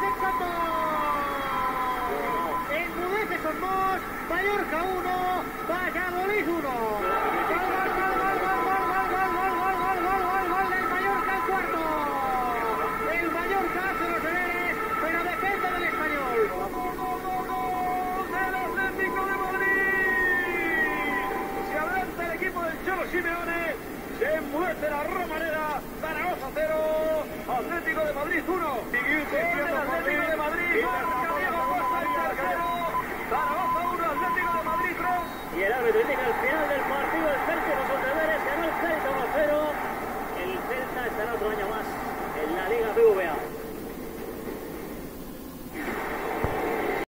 empató. Enmudece con Mos, Mallorca 1, Valladolid 1. Gol del Mallorca al cuarto. El Mallorca hace los deberes, pero depende del Español. ¡Del Atlético de Madrid! Se adelanta el equipo del Cholo Simeone. Se enmuece la Romareda. Zaragoza 0, Atlético de Madrid 1. Gol del Atlético de Madrid.